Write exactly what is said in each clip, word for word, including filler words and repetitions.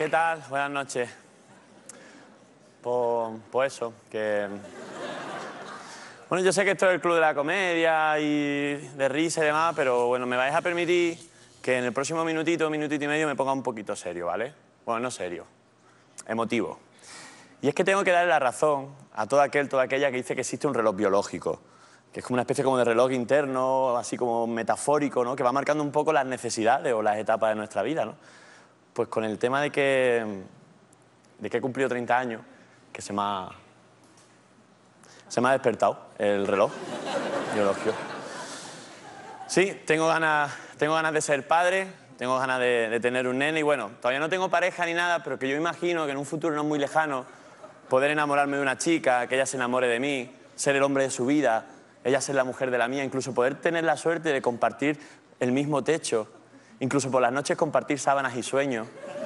¿qué tal? Buenas noches. Pues, pues eso, que... Bueno, yo sé que esto es el club de la comedia y de risa y demás, pero bueno, me vais a permitir que en el próximo minutito, minutito y medio me ponga un poquito serio, ¿vale? Bueno, no serio, emotivo. Y es que tengo que darle la razón a todo aquel, toda aquella que dice que existe un reloj biológico, que es como una especie como de reloj interno, así como metafórico, ¿no? Que va marcando un poco las necesidades o las etapas de nuestra vida, ¿no? Pues con el tema de que, de que he cumplido treinta años, que se me ha, se me ha despertado el reloj biológico. Sí, tengo ganas, tengo ganas de ser padre, tengo ganas de, de tener un nene y bueno, todavía no tengo pareja ni nada, pero que yo imagino que en un futuro no muy lejano poder enamorarme de una chica, que ella se enamore de mí, ser el hombre de su vida, ella ser la mujer de la mía, incluso poder tener la suerte de compartir el mismo techo, incluso por las noches compartir sábanas y sueños.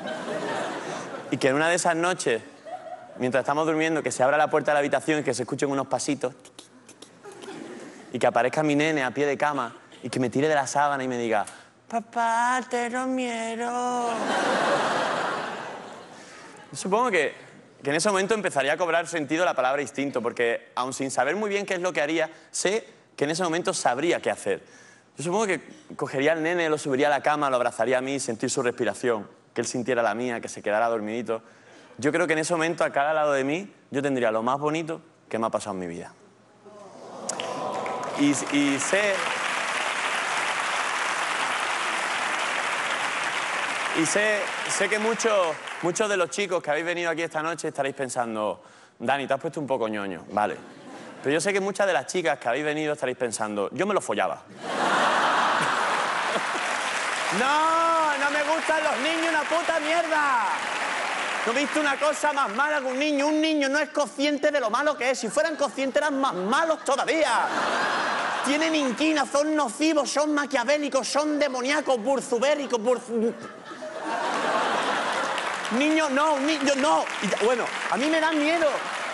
Y que en una de esas noches, mientras estamos durmiendo, que se abra la puerta de la habitación y que se escuchen unos pasitos y que aparezca mi nene a pie de cama y que me tire de la sábana y me diga: papá, te lo quiero. Supongo que, que en ese momento empezaría a cobrar sentido la palabra instinto, porque aun sin saber muy bien qué es lo que haría, sé que en ese momento sabría qué hacer. Yo supongo que cogería al nene, lo subiría a la cama, lo abrazaría a mí, sentir su respiración, que él sintiera la mía, que se quedara dormidito. Yo creo que en ese momento, a cada lado de mí, yo tendría lo más bonito que me ha pasado en mi vida. Y, y sé... Y sé, sé que muchos, muchos de los chicos que habéis venido aquí esta noche estaréis pensando: Dani, te has puesto un poco ñoño, vale. Pero yo sé que muchas de las chicas que habéis venido estaréis pensando: yo me lo follaba. No, no me gustan los niños, una puta mierda. ¿No he visto una cosa más mala que un niño? Un niño no es consciente de lo malo que es. Si fueran conscientes eran más malos todavía. Tienen inquina, son nocivos, son maquiavélicos, son demoníacos, burzubéricos, burzu... Niños no, niños no. Y, bueno, a mí me dan miedo.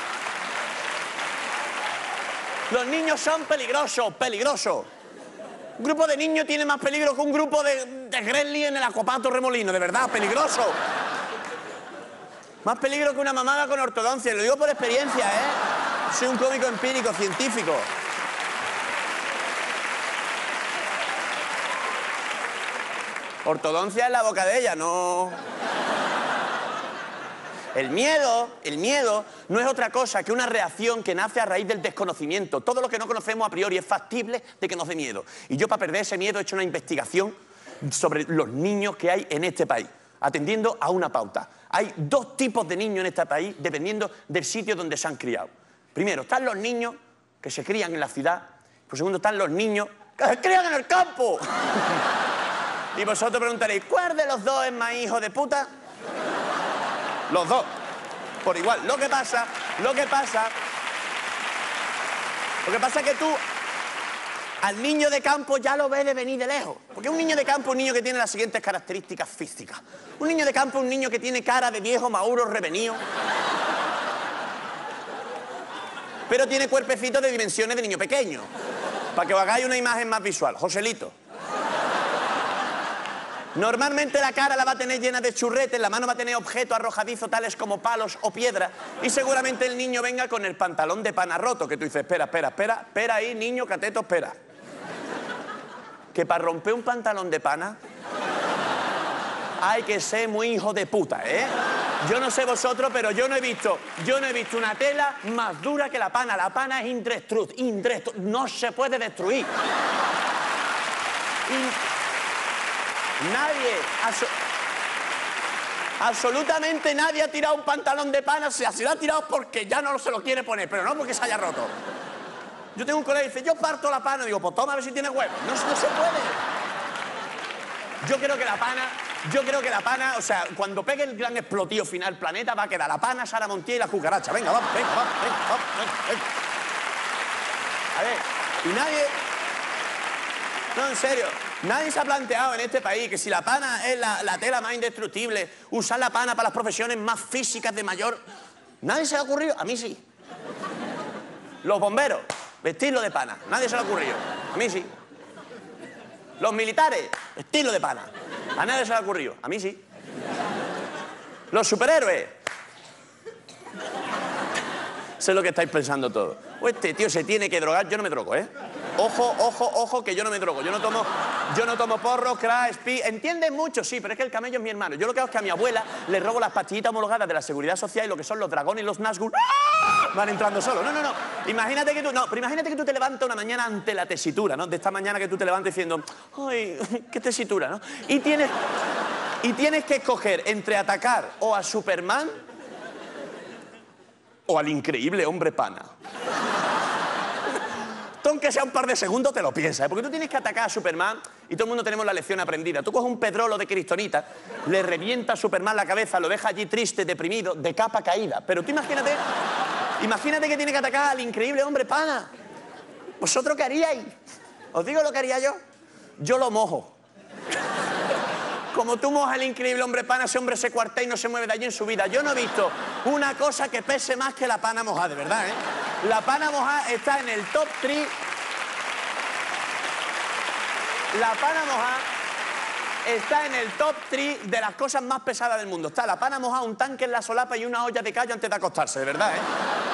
Los niños son peligrosos, peligrosos. Un grupo de niños tiene más peligro que un grupo de, de gremlins en el Acuapato Remolino, de verdad, peligroso. Más peligro que una mamada con ortodoncia, lo digo por experiencia, ¿eh? Soy un cómico empírico, científico. Ortodoncia en la boca de ella, no... El miedo, el miedo no es otra cosa que una reacción que nace a raíz del desconocimiento. Todo lo que no conocemos a priori es factible de que nos dé miedo. Y yo, para perder ese miedo, he hecho una investigación sobre los niños que hay en este país, atendiendo a una pauta. Hay dos tipos de niños en este país dependiendo del sitio donde se han criado. Primero, están los niños que se crían en la ciudad. Por segundo, están los niños que se crían en el campo. Y vosotros preguntaréis: ¿cuál de los dos es más hijo de puta? Los dos, por igual. Lo que pasa, lo que pasa, lo que pasa es que tú al niño de campo ya lo ves de venir de lejos. Porque un niño de campo es un niño que tiene las siguientes características físicas. Un niño de campo es un niño que tiene cara de viejo maduro revenido, pero tiene cuerpecito de dimensiones de niño pequeño. Para que os hagáis una imagen más visual. Joselito. Normalmente la cara la va a tener llena de churretes, la mano va a tener objetos arrojadizos tales como palos o piedras, y seguramente el niño venga con el pantalón de pana roto, que tú dices: espera, espera, espera, espera ahí, niño cateto, espera. Que para romper un pantalón de pana hay que ser muy hijo de puta, ¿eh? Yo no sé vosotros, pero yo no he visto, yo no he visto una tela más dura que la pana. La pana es indestructible, indestructible, no se puede destruir. Y... Nadie, abso absolutamente nadie ha tirado un pantalón de pana. Se lo ha tirado porque ya no se lo quiere poner, pero no porque se haya roto. Yo tengo un colega que dice: yo parto la pana. Digo: pues toma, a ver si tiene huevo. No, no se puede. Yo creo que la pana, yo creo que la pana, o sea, cuando pegue el gran explotivo final planeta, va a quedar la pana, Sara Montiel y la cucaracha. Venga, vamos, venga, vamos, venga, vamos, venga, venga. A ver, y nadie... No, en serio, nadie se ha planteado en este país que si la pana es la, la tela más indestructible, usar la pana para las profesiones más físicas de mayor... Nadie se le ha ocurrido, a mí sí. Los bomberos, vestirlo de pana, nadie se le ha ocurrido, a mí sí. Los militares, vestirlo de pana, a nadie se le ha ocurrido, a mí sí. Los superhéroes. Sé lo que estáis pensando todos. O este tío se tiene que drogar. Yo no me drogo, ¿eh? Ojo, ojo, ojo, que yo no me drogo. Yo no tomo, yo no tomo porro, crack, speed. ¿Entiendes mucho? Sí, pero es que el camello es mi hermano. Yo lo que hago es que a mi abuela le robo las pastillitas homologadas de la Seguridad Social y lo que son los dragones y los Nazgûl ¡ah! Van entrando solos. No, no, no. Imagínate que tú, no, pero imagínate que tú te levantas una mañana ante la tesitura, ¿no? De esta mañana que tú te levantas diciendo, ay, qué tesitura, ¿no? Y tienes, y tienes que escoger entre atacar o a Superman o al increíble hombre pana. Tú, aunque sea un par de segundos, te lo piensas, ¿eh? Porque tú tienes que atacar a Superman y todo el mundo tenemos la lección aprendida. Tú coges un pedrolo de kriptonita, le revienta a Superman la cabeza, lo deja allí triste, deprimido, de capa caída. Pero tú imagínate, imagínate que tiene que atacar al increíble hombre pana. ¿Vosotros qué haríais? ¿Os digo lo que haría yo? Yo lo mojo. Como tú mojas al increíble hombre pana, ese hombre se cuartea y no se mueve de allí en su vida. Yo no he visto una cosa que pese más que la pana mojada, de verdad, ¿eh? La pana mojada está en el top tres. La pana mojada está en el top tres de las cosas más pesadas del mundo. Está la pana mojada, un tanque en la solapa y una olla de callo antes de acostarse, de verdad, ¿eh?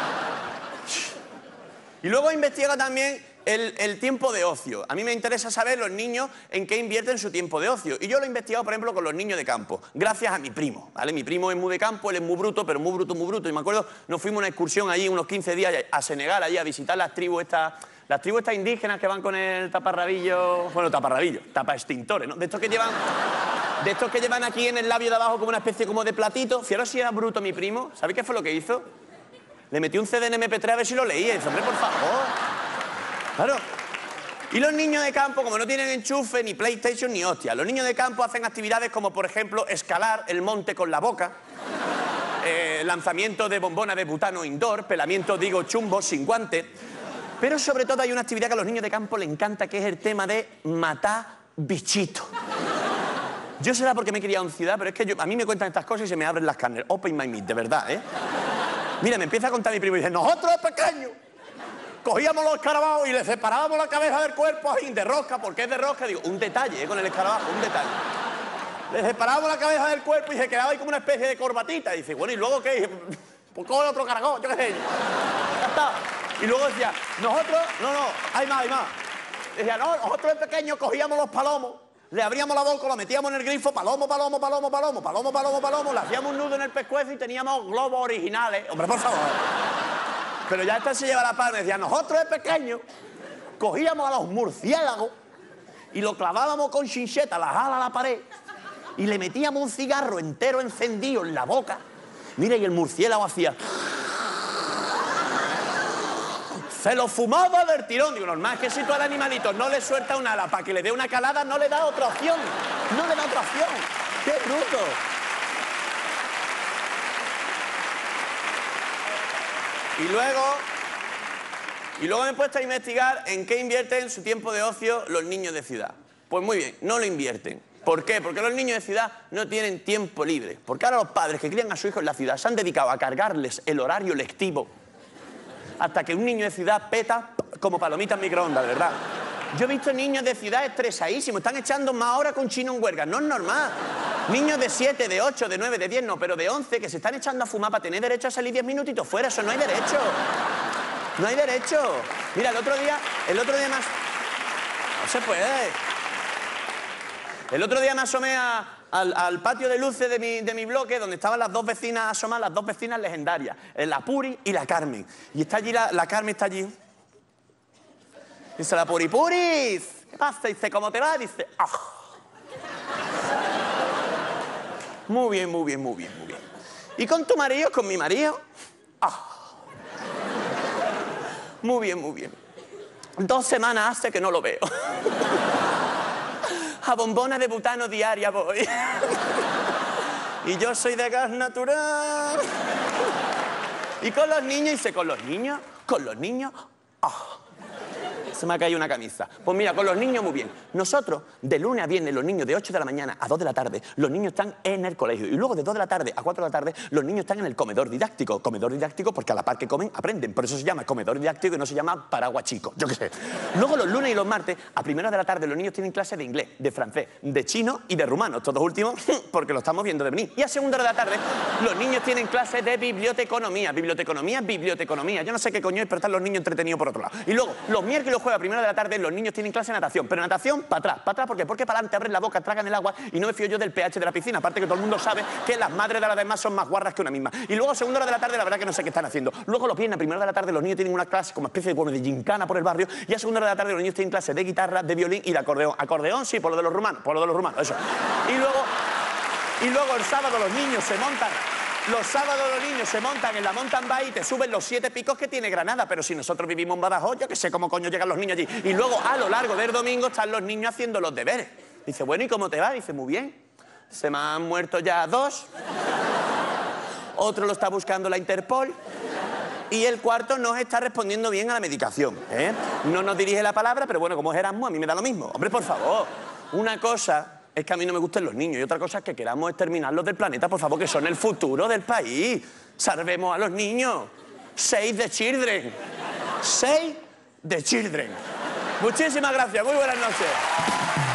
Y luego investiga también el, el tiempo de ocio. A mí me interesa saber los niños en qué invierten su tiempo de ocio. Y yo lo he investigado, por ejemplo, con los niños de campo. Gracias a mi primo, ¿vale? Mi primo es muy de campo, él es muy bruto, pero muy bruto, muy bruto. Y me acuerdo, nos fuimos a una excursión allí, unos quince días, a Senegal, allí, a visitar las tribus estas... Las tribus estas indígenas que van con el taparrabillo... Bueno, taparrabillo, tapa extintores, ¿no? De estos que llevan... De estos que llevan aquí en el labio de abajo como una especie como de platito. Fijaros si era bruto mi primo. ¿Sabéis qué fue lo que hizo? Le metí un C D en eme pe tres a ver si lo leía. Y dice, hombre, por favor. Claro. Y los niños de campo, como no tienen enchufe, ni PlayStation, ni hostia. Los niños de campo hacen actividades como, por ejemplo, escalar el monte con la boca, eh, lanzamiento de bombona de butano indoor, pelamiento, digo, chumbo, sin guante. Pero sobre todo hay una actividad que a los niños de campo les encanta, que es el tema de matar bichitos. Yo será porque me he criado en ciudad, pero es que yo, a mí me cuentan estas cosas y se me abren las carnes. Open my meat, de verdad, ¿eh? Mira, me empieza a contar mi primo y dice, nosotros de pequeños cogíamos los escarabajos y le separábamos la cabeza del cuerpo así, de rosca. ¿Por qué es de rosca? Digo, un detalle, ¿eh? Con el escarabajo, un detalle. Le separábamos la cabeza del cuerpo y se quedaba ahí como una especie de corbatita. Y dice, bueno, ¿y luego qué? Y dice, pues coge otro caracol, yo qué sé. Ya está. Y luego decía, nosotros, no, no, hay más, hay más. Decía, no, nosotros de pequeños cogíamos los palomos, le abríamos la boca, lo metíamos en el grifo, palomo, palomo, palomo, palomo, palomo, palomo, palomo, le hacíamos un nudo en el pescuezo y teníamos globos originales. Hombre, por favor. Pero ya esta se lleva la palma y decía, nosotros de pequeños cogíamos a los murciélagos y lo clavábamos con chincheta, las alas a la pared y le metíamos un cigarro entero encendido en la boca. Mira, y el murciélago hacía... Se lo fumaba del tirón. Digo, normal, es que si tú al animalito no le sueltas un ala para que le dé una calada, no le da otra opción. No le da otra opción. ¡Qué bruto! Y luego... Y luego me he puesto a investigar en qué invierten su tiempo de ocio los niños de ciudad. Pues muy bien, no lo invierten. ¿Por qué? Porque los niños de ciudad no tienen tiempo libre. Porque ahora los padres que crían a su hijo en la ciudad se han dedicado a cargarles el horario lectivo hasta que un niño de ciudad peta como palomita en microondas, de verdad. Yo he visto niños de ciudad estresadísimos, están echando más horas con chino en huelga, no es normal. Niños de siete, de ocho, de nueve, de diez, no, pero de once, que se están echando a fumar para tener derecho a salir diez minutitos fuera, eso no hay derecho. No hay derecho. Mira, el otro día, el otro día más... No se puede. El otro día me asomé a... Al, al patio de luces de mi, de mi bloque, donde estaban las dos vecinas asomadas, las dos vecinas legendarias, la Puri y la Carmen. Y está allí, la, la Carmen está allí. Dice la Puri, Puris, ¿qué pasa? Dice, ¿cómo te va? Dice, ¡ah! Muy bien, muy bien, muy bien, muy bien. ¿Y con tu marido? ¿Con mi marido? ¡Ah! Muy bien, muy bien. Dos semanas hace que no lo veo. A bombona de butano diaria voy. Y yo soy de gas natural. Y con los niños, dice, ¿con los niños? ¿Con los niños? ¡Ah! Se me ha caído una camisa. Pues mira, con los niños muy bien. Nosotros, de lunes a viernes, los niños de ocho de la mañana a dos de la tarde, los niños están en el colegio. Y luego de dos de la tarde a cuatro de la tarde, los niños están en el comedor didáctico. Comedor didáctico porque a la par que comen, aprenden. Por eso se llama comedor didáctico y no se llama paraguas chico. Yo qué sé. Luego los lunes y los martes, a primera de la tarde, los niños tienen clases de inglés, de francés, de chino y de rumano. Todos últimos porque lo estamos viendo de venir. Y a segunda hora de la tarde, los niños tienen clases de biblioteconomía. Biblioteconomía, biblioteconomía. Yo no sé qué coño es, pero están los niños entretenidos por otro lado. Y luego, los miércoles y los jueves a primera de la tarde, los niños tienen clase de natación. Pero natación, para atrás. ¿Para atrás por qué? Porque para adelante abren la boca, tragan el agua y no me fío yo del pH de la piscina. Aparte que todo el mundo sabe que las madres de las demás son más guarras que una misma. Y luego a segunda hora de la tarde, la verdad que no sé qué están haciendo. Luego los viernes a primera de la tarde, los niños tienen una clase como especie de, bueno, de gincana por el barrio. Y a segunda hora de la tarde, los niños tienen clase de guitarra, de violín y de acordeón. Acordeón, sí, por lo de los rumanos. Por lo de los rumanos, eso. Y luego... Y luego el sábado los niños se montan, los sábados los niños se montan en la mountain bike y te suben los siete picos que tiene Granada. Pero si nosotros vivimos en Badajoz, yo que sé cómo coño llegan los niños allí. Y luego a lo largo del domingo están los niños haciendo los deberes. Dice, bueno, ¿y cómo te va? Dice, muy bien. Se me han muerto ya dos. Otro lo está buscando la Interpol. Y el cuarto no está respondiendo bien a la medicación, ¿eh? No nos dirige la palabra, pero bueno, como es Erasmus, a mí me da lo mismo. Hombre, por favor, una cosa... es que a mí no me gustan los niños y otra cosa es que queramos exterminarlos del planeta, por favor, que son el futuro del país. Salvemos a los niños. Save the children. Save the children. Muchísimas gracias. Muy buenas noches.